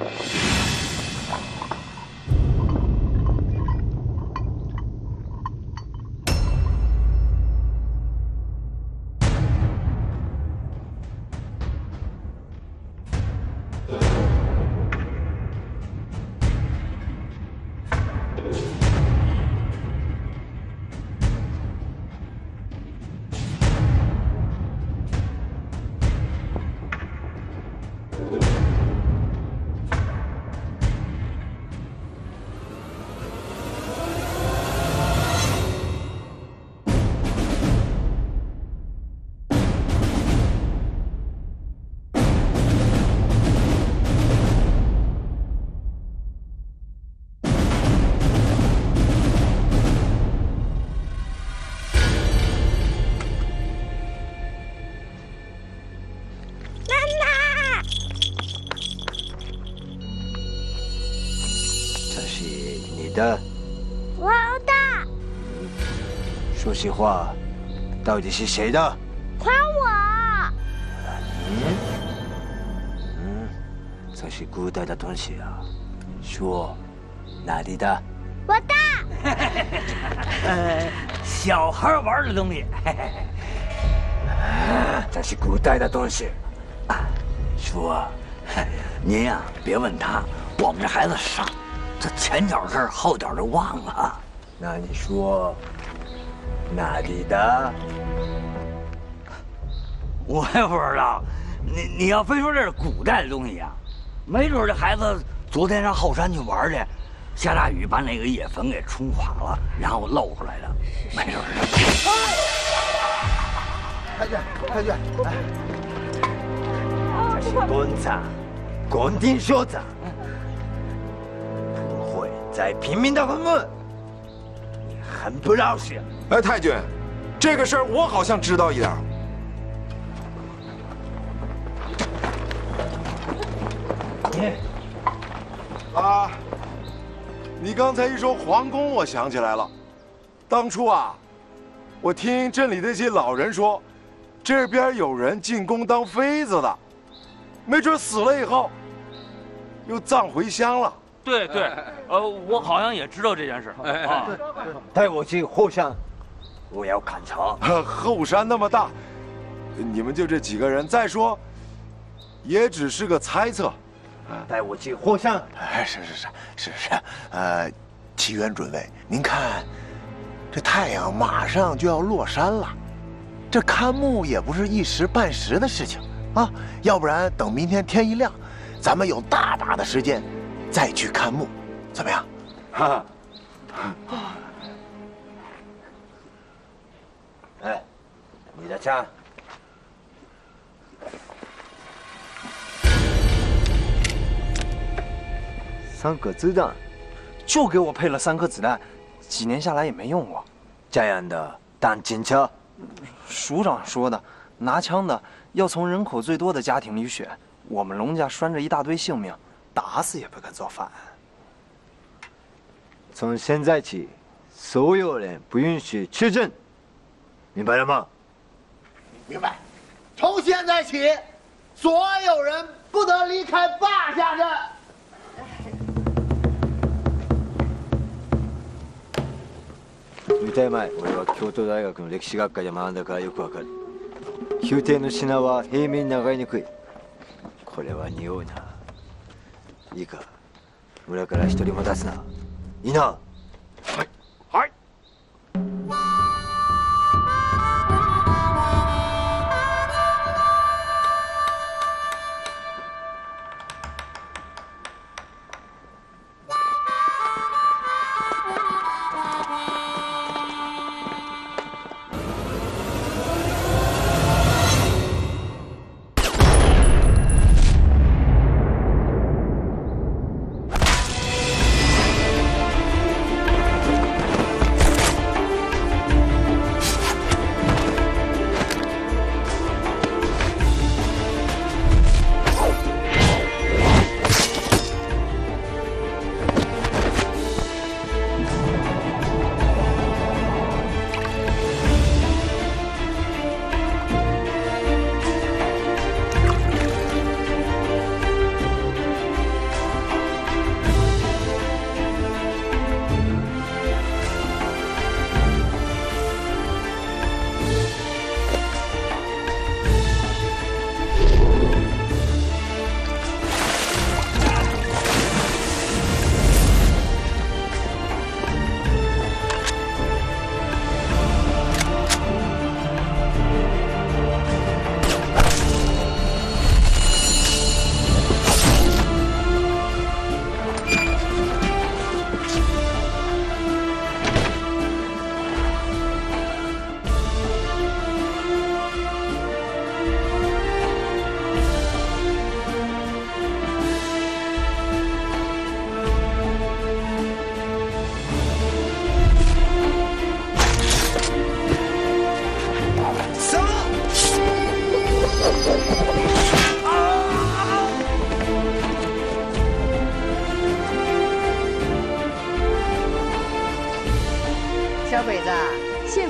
的？ 我的。 说实话，到底是谁的？ 还我！ 这是古代的东西啊。说，哪里的？ 我的。 小孩玩的东西。 这是古代的东西。 说，您呀，别问他，我们这孩子傻。 这前脚事儿后脚就忘了。 那你说哪里的？ 我也不知道。你要非说这是古代的东西呀，没准这孩子昨天上后山去玩去，下大雨把那个野坟给冲垮了，然后露出来的，没准是。 太君，太君，这是公子，公丁小子。 在平民的坟墓，你很不老实。 哎，太君，这个事儿我好像知道一点。你刚才一说皇宫，我想起来了。当初啊，我听镇里那些老人说，这边有人进宫当妃子的，没准死了以后又葬回乡了。 对对，我好像也知道这件事啊。 带我去后山，我要看查。 后山那么大，你们就这几个人，再说，也只是个猜测。 带我去后山。 是，齐元准尉，您看，这太阳马上就要落山了，这看墓也不是一时半时的事情啊。要不然等明天天一亮，咱们有大把的时间。 再去看墓，怎么样？ 哈。哎，你的枪。3颗子弹， 就给我配了3颗子弹，几年下来也没用过。 这样的当警察？ 署长说的，拿枪的要从人口最多的家庭里选。我们龙家拴着一大堆性命。 打死也不肯造反。 从现在起，所有人不允许取证，明白了吗？ 明白。从现在起，所有人不得离开霸下镇。 2年前、俺は京都大学の歴史学科で学んだからよくわかる。宮廷の品は平面に上がりにくい。これは匂うな。 いいか、村から一人も出すな。いいな。はい。はい。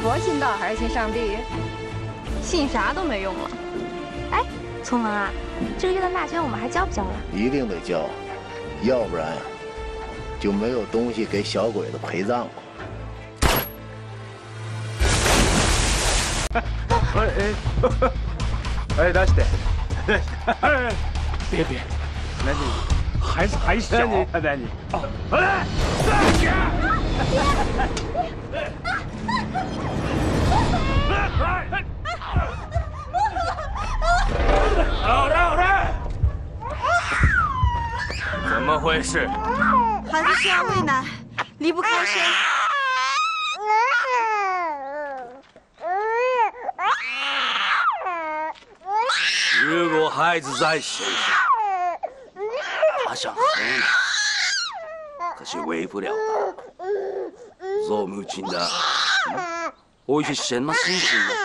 佛信道还是信上帝？信啥都没用了。 哎，聪文啊，这个月的蜡钱我们还交不交了？ 一定得交，要不然就没有东西给小鬼子陪葬了。 哎，出して。哎，别，那你孩子还小，那你哦，哎， 怎么回事？ 孩子需要喂奶，离不开身。 如果孩子在身上，他想喝奶，可是喂不了他。做母亲的会是什么心情呢？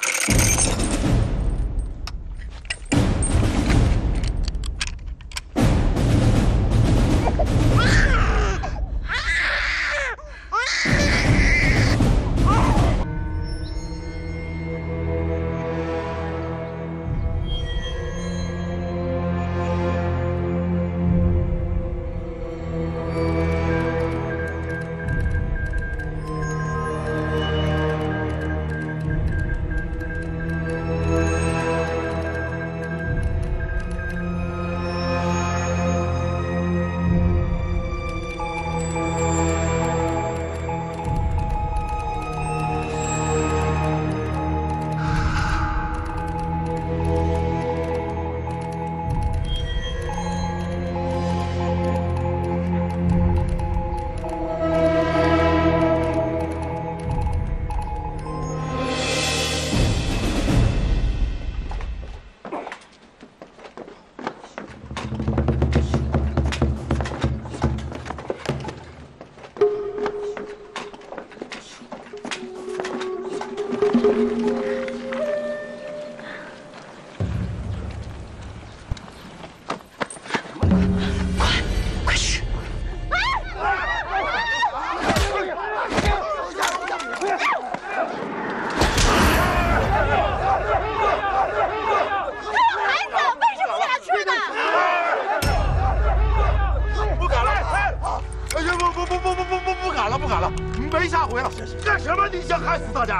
不敢了，没下回了。干什么？你想害死大家？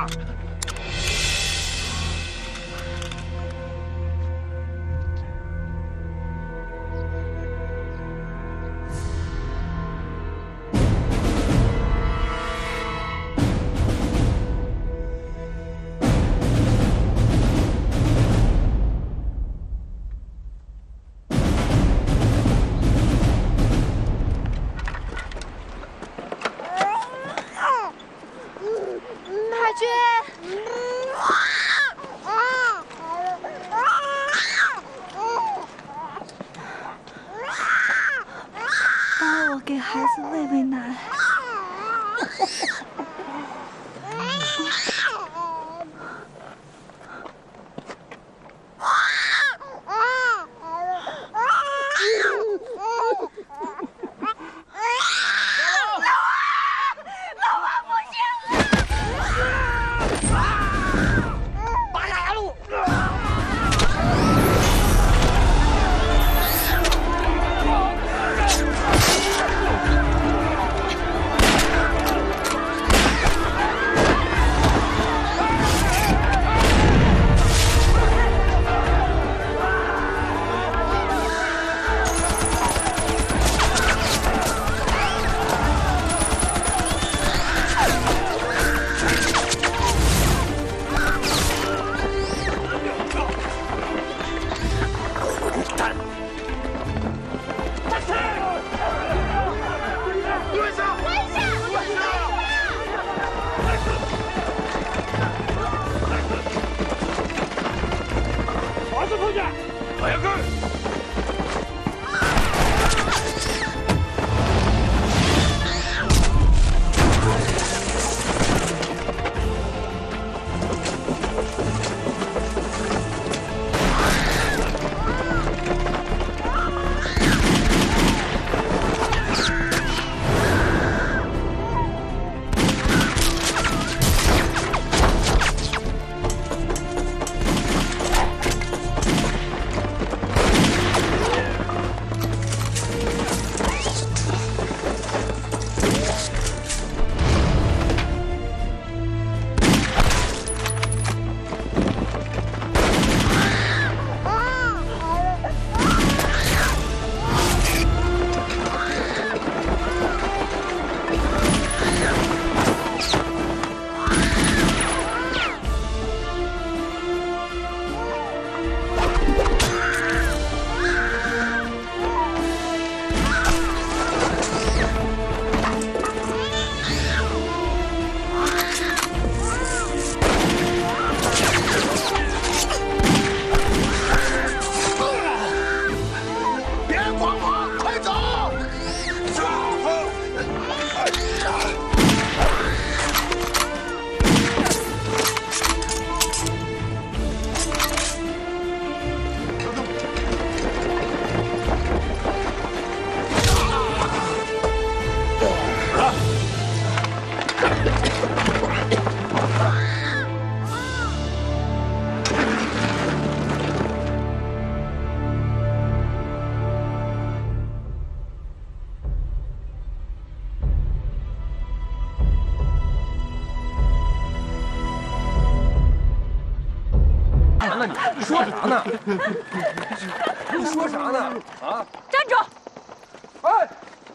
你说啥呢？你说啥呢？啊！ 站住！ 哎，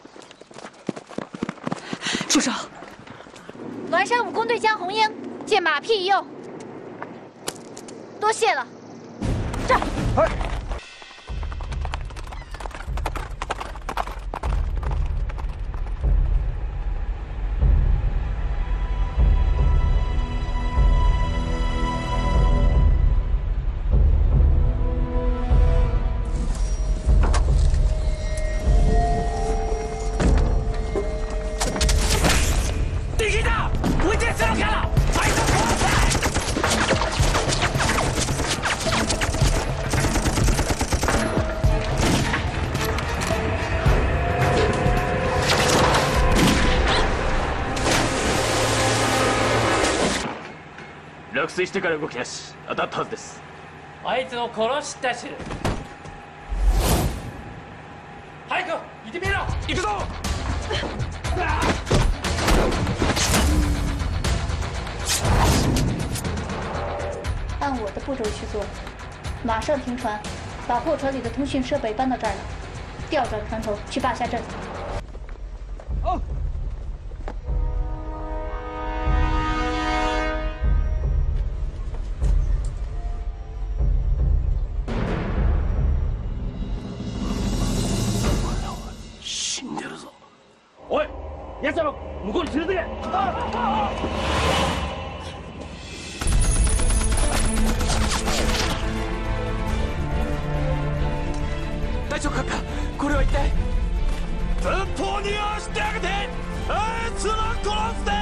住手！ 栾山武工队江红英借马匹一用，多谢了。 站！ 哎。 落水してから動きなし当たったはずです。 あいつを殺したし。早く行ってみろ。行くぞ。 按我的步骤去做，马上停船，把货船里的通讯设备搬到这儿来，调转船头去坝下镇。 好。 おい、奴ら向こうに連れてけ。 大丈夫か？これは一体？ 前方に押してあげて、あいつら殺して。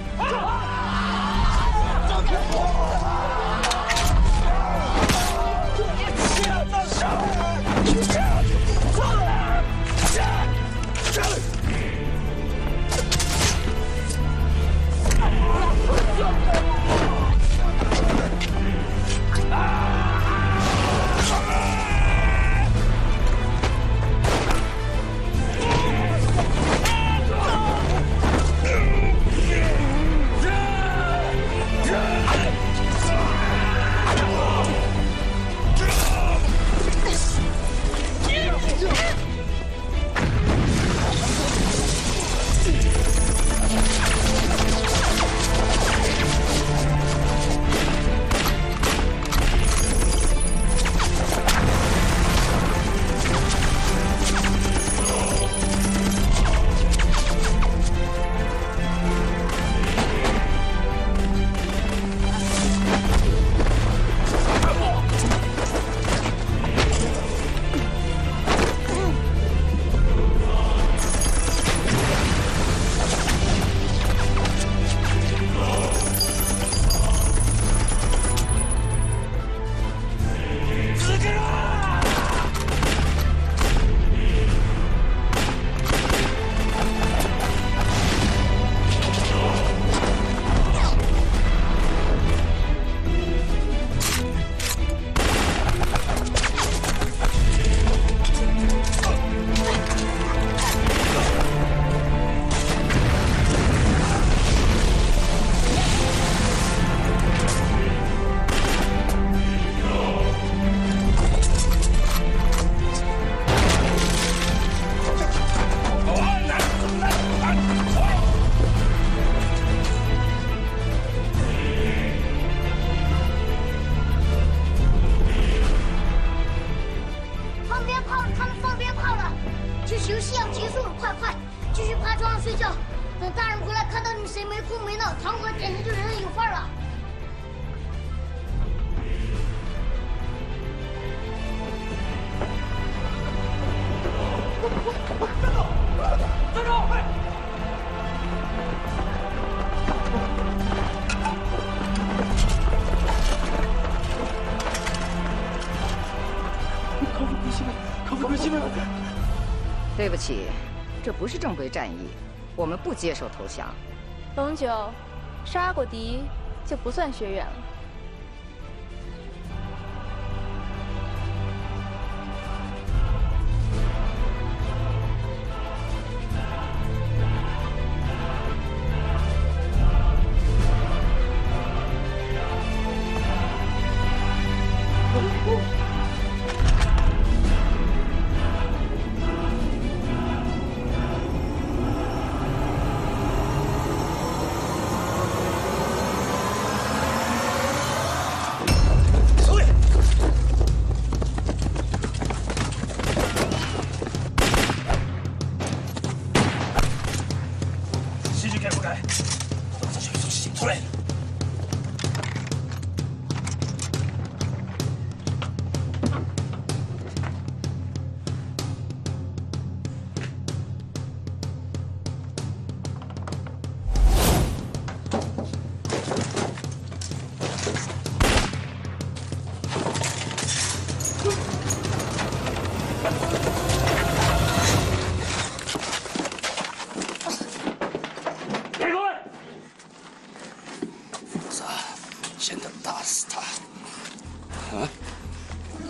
对不起，这不是正规战役，我们不接受投降。 龙九，杀过敌就不算学员了。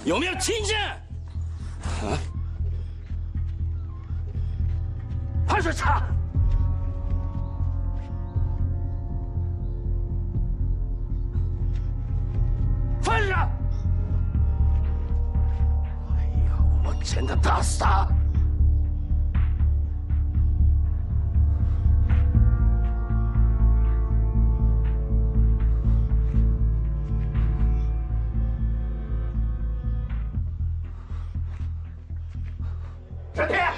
有没有亲信？啊！还是查？放下！哎呀，我真的打死他！ 沈天，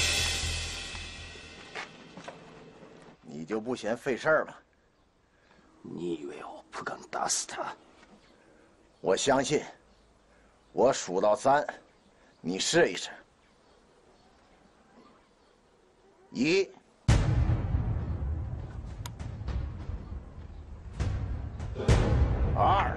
你就不嫌费事儿吗？ 你以为我不敢打死他？ 我相信，我数到3，你试一试。1、2。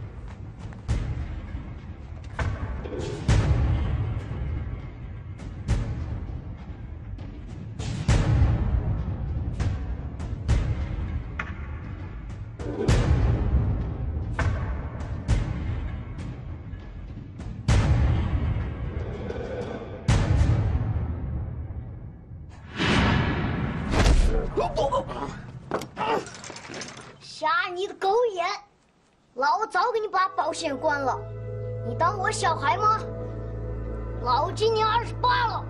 杀你的狗眼！老子早给你把保险关了，你当我小孩吗？老子今年28了。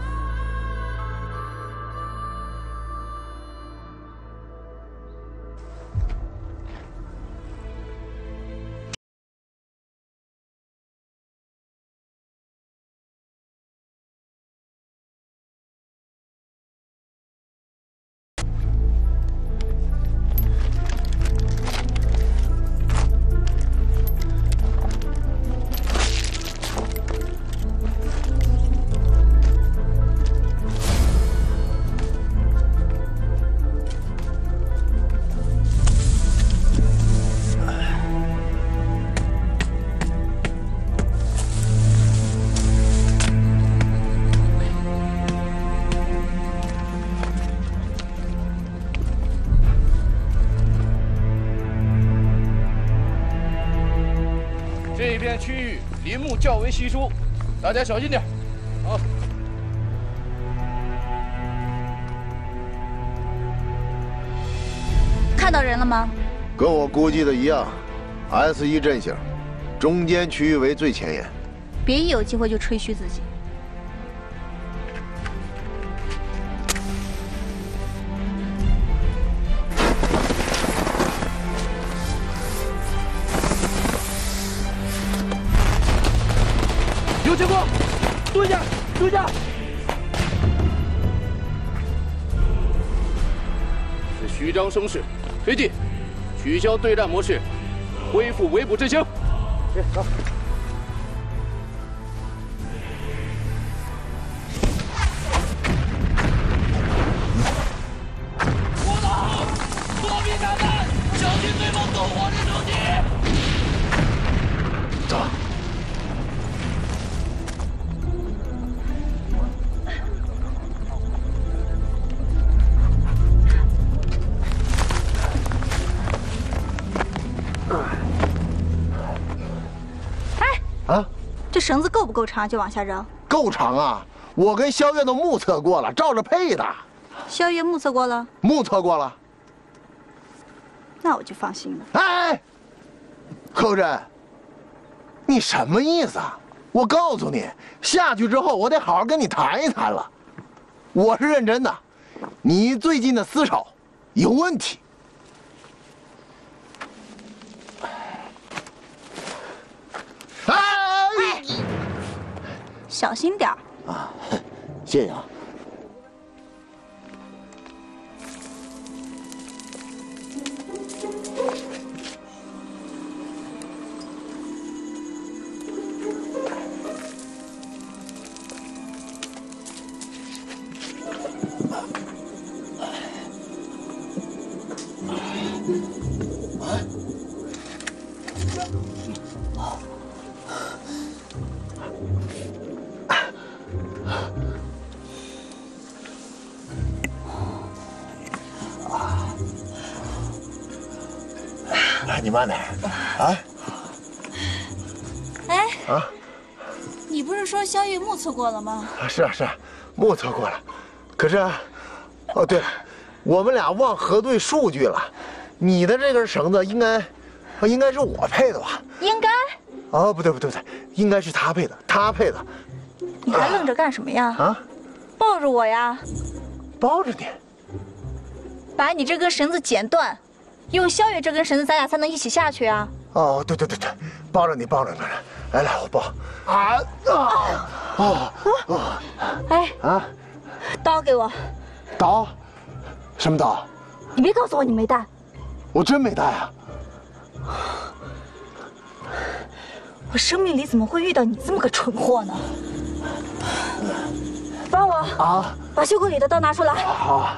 这片区域林木较为稀疏，大家小心点。好。 看到人了吗？ 跟我估计的一样 ，S1阵型，中间区域为最前沿。 别一有机会就吹嘘自己。 有情况，蹲下，蹲下。是虚张声势，推进，取消对战模式，恢复围捕阵型。走。 我的好，躲避炸弹，小心对方动火的手机。 走。 啊， 这绳子够不够长？就往下扔。 够长啊！我跟肖月都目测过了，照着配的。 肖月目测过了？ 目测过了。 那我就放心了。 哎，寇震，你什么意思啊？我告诉你，下去之后我得好好跟你谈一谈了。我是认真的，你最近的思潮有问题。 小心点儿啊！谢谢啊。你慢点啊！ 哎， 不是说萧玉目测过了吗？ 是啊，目测过了。可是，哦对了，我们俩忘核对数据了。你的这根绳子应该是我配的吧？ 应该。 哦，不对，应该是他配的， 你还愣着干什么呀？ 啊！ 抱着我呀！ 抱着你。 把你这根绳子剪断，用萧月这根绳子，咱俩才能一起下去啊！ 哦，对，抱着你，来，我抱。 哎，刀给我。 刀？什么刀？ 你别告诉我你没带。 我真没带啊！ 我生命里怎么会遇到你这么个蠢货呢？帮我把袖口里的刀拿出来。 好。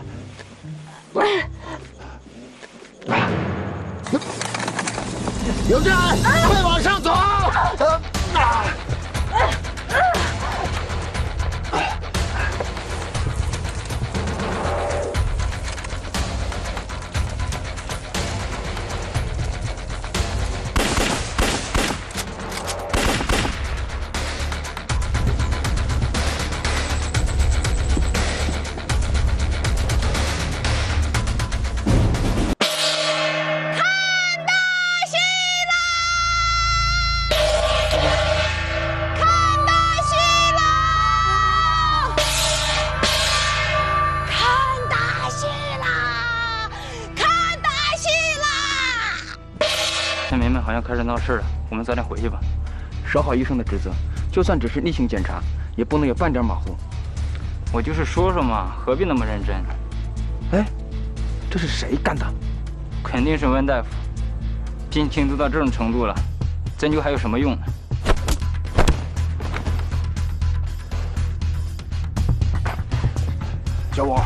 刘震，快往上走！ 好像开始闹事了，我们早点回去吧。守好医生的职责，就算只是例行检查，也不能有半点马虎。我就是说说嘛，何必那么认真？ 哎，这是谁干的？ 肯定是温大夫。病情都到这种程度了，针灸还有什么用呢？ 小五。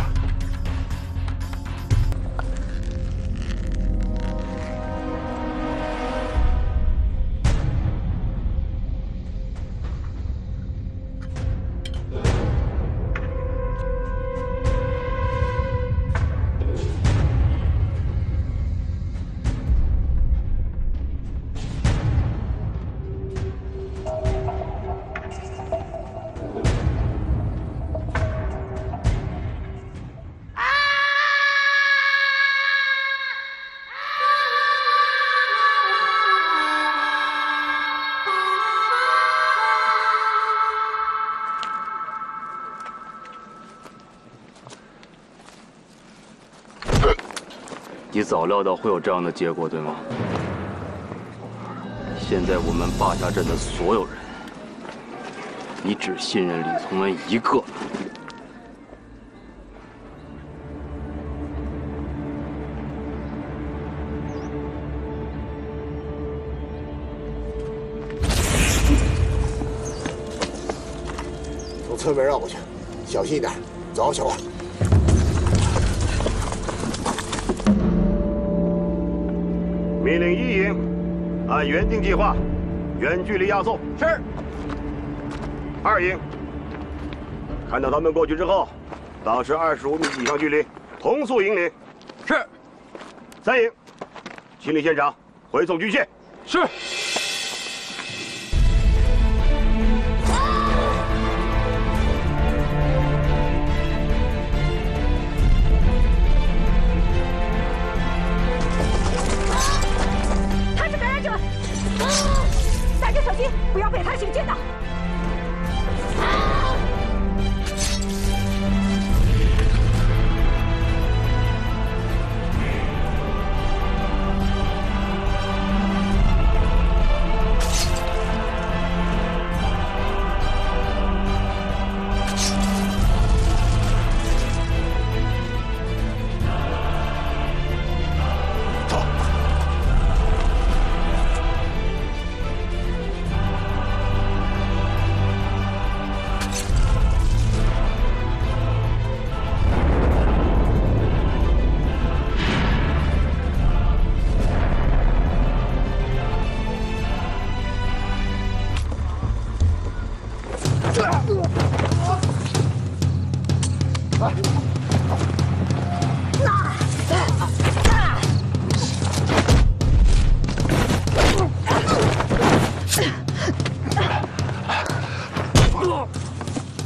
你早料到会有这样的结果，对吗？现在我们霸下镇的所有人，你只信任李从文一个了。 从侧面绕过去，小心一点。走，小王。 命令一营，按原定计划，远距离押送。是。二营，看到他们过去之后，保持25米以上距离，同速引领。是。三营，清理现场，回送军械。是。 带着小心，不要被他行见到。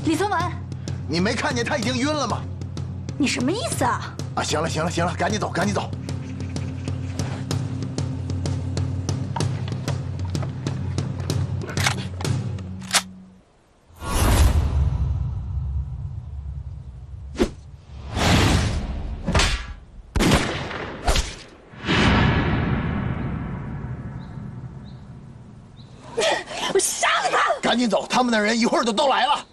李宗文， 你没看见他已经晕了吗？ 你什么意思啊？ 啊，行了行了行了，赶紧走赶紧走。 我杀了他！ 赶紧走，他们的人一会儿就都来了。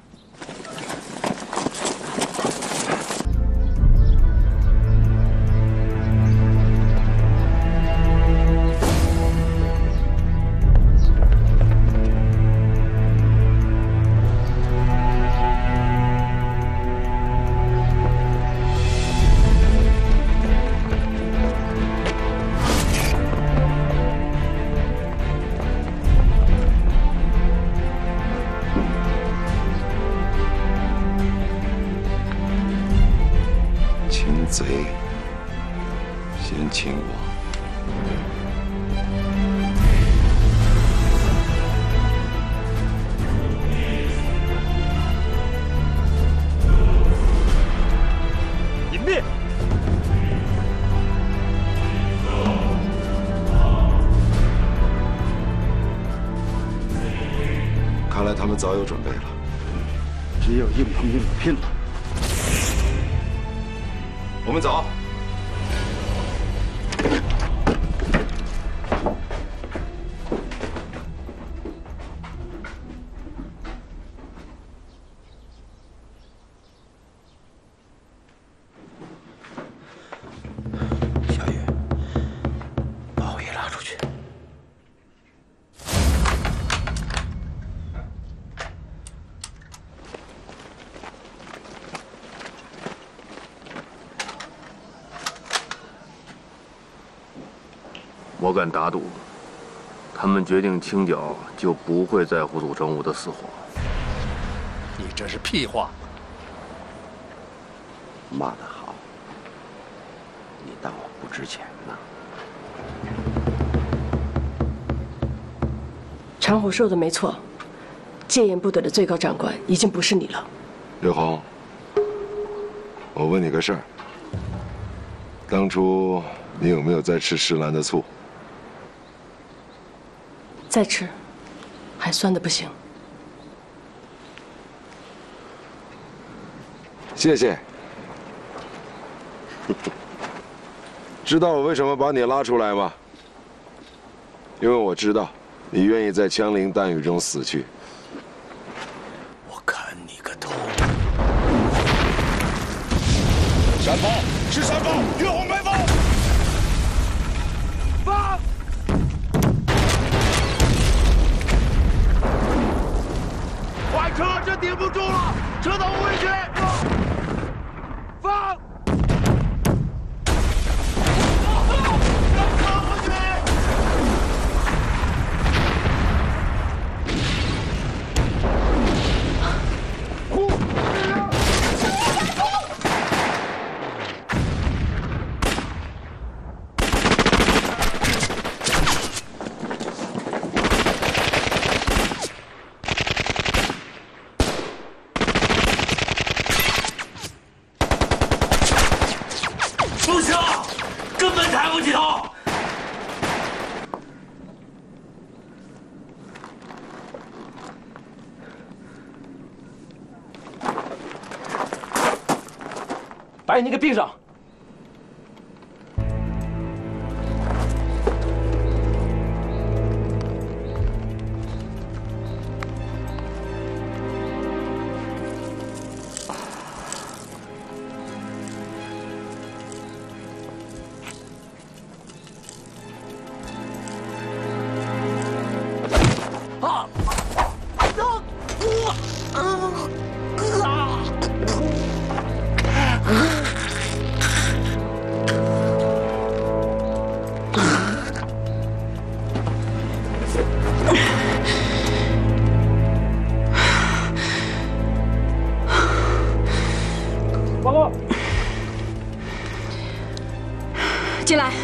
贼，先请我。 隐灭。 看来他们早有准备了。 只有硬碰硬的拼了。 我们走。 小雨，把我也拉出去。 我敢打赌，他们决定清剿，就不会在乎组成武的死活。 你这是屁话！ 骂得好，你当我不值钱呢？ 长虎说的没错，戒严部队的最高长官已经不是你了。 刘红，我问你个事儿，当初你有没有在吃石兰的醋？ 再吃，还酸的不行。 谢谢。知道我为什么把你拉出来吗？因为我知道你愿意在枪林弹雨中死去。 我砍你个头！ 山炮是山炮，岳红没放。放！ 快撤！这顶不住了，撤到无人区！放！放回去！ 不行，根本抬不起头。 把你给并上。 进来。